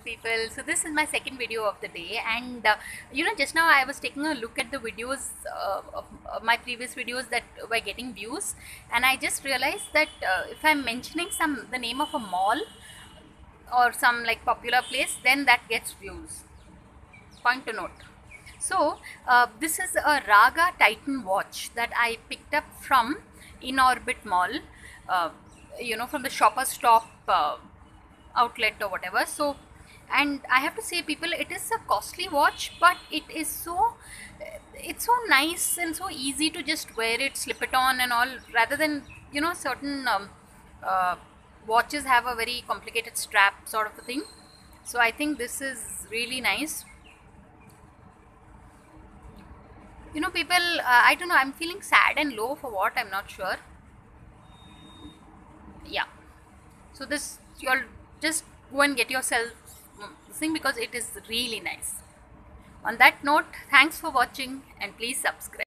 people. So this is my second video of the day, and just now I was taking a look at the videos of my previous videos that were getting views, and I just realized that if I'm mentioning the name of a mall or some like popular place, then that gets views. Point to note. So this is a Raga Titan watch that I picked up from Inorbit mall, from the Shoppers Stop outlet or whatever. So, and I have to say, people, it is a costly watch, but it's so nice and so easy to just wear it, slip it on and all, rather than certain uh, watches have a very complicated strap sort of a thing. So I think this is really nice. People, I don't know, I'm feeling sad and low for what, I'm not sure. Yeah, so this, you'll just go and get yourself this thing because it is really nice. On that note, thanks for watching and please subscribe.